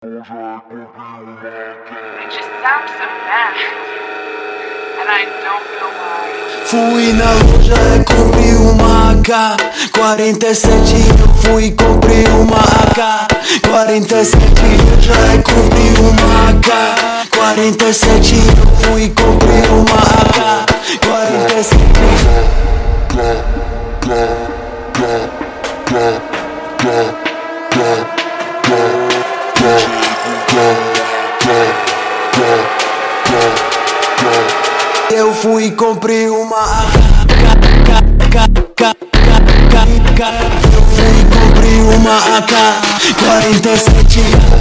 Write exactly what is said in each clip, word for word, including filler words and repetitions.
It just sounds so bad, and I don't know why. Fui na loja e comprei uma A K quarenta e sete, eu fui e comprei uma A K quarenta e sete, loja e comprei uma A K quarenta e sete, eu fui e comprei uma A K quarenta e sete. Eu fui e comprei uma A K. Eu fui e comprei uma A K quarenta e sete.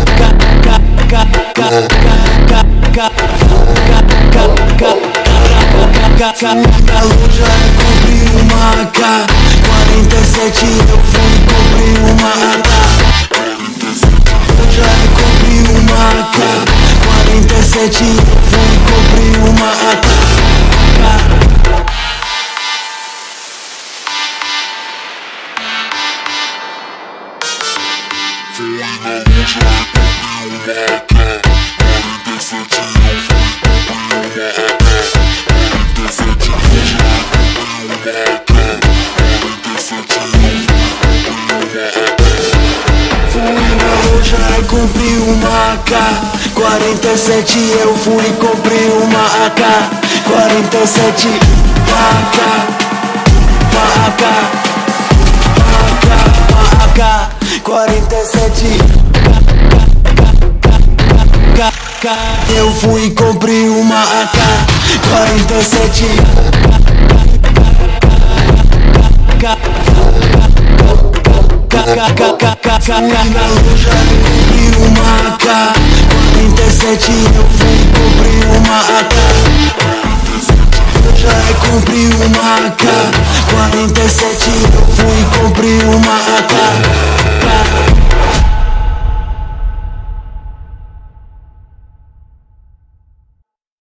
Na loja eu comprei uma A K quarenta e sete. Eu fui e comprei uma A K. Já comprei uma A K quarenta e sete, eu fui e comprei uma A K. Fui na loja e comprei uma A K quarenta e sete, eu fui e comprei uma A K quarenta e sete, loja e comprei uma A K quarenta e sete, eu fui e comprei uma A K quarenta e sete, eu fui e comprei uma A K quarenta e sete. A K, A K, A K, A K quarenta e sete. Eu fui e comprei uma A K quarenta e sete. Fui na loja e comprei uma A K quarenta e sete, eu fui e comprei uma A K. Já comprei uma A K quarenta e sete, eu fui e comprei uma A K.